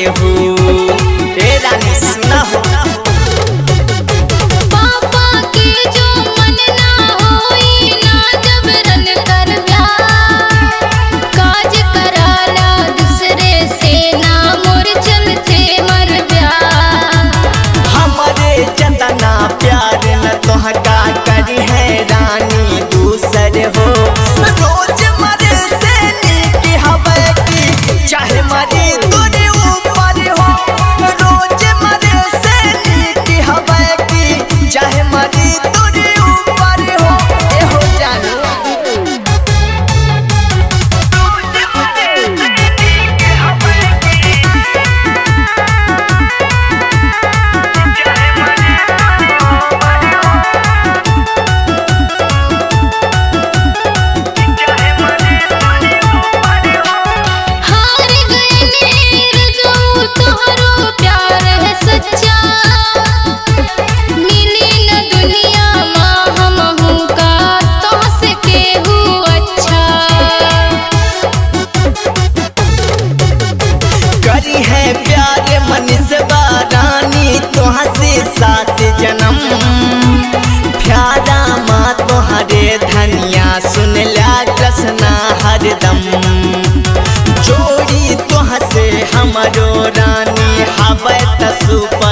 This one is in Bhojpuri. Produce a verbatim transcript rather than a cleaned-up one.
केहू। ए रानी सुना हो पापा के जो मन ना होई ना जबरन कर प्यार, काज कराला दूसरे से ना मोर चलते मर प्यार। हमारे जतना प्यार न तोहका करी है रानी दूसर हो। रोज मरे से नीक हवे की चाहे मरे तोरे ऊपर हो। रोज मरे से नीक हवे की चाहे मरे तोरे ऊपर हो। ए हो जानो हार गए नीर जो तोहरो प्यार है सच्चा, मिली न दुनिया माँ हमहू का तोहसे केहू अच्छा। करी है प्यार मनीषबा रानी तोहाँ से सात जन्म। प्यारा माँ तोहरे धनिया सुन ला कृष्णा हरदम। जोड़ी तोहाँ से हमरो रानी हवे त सुपर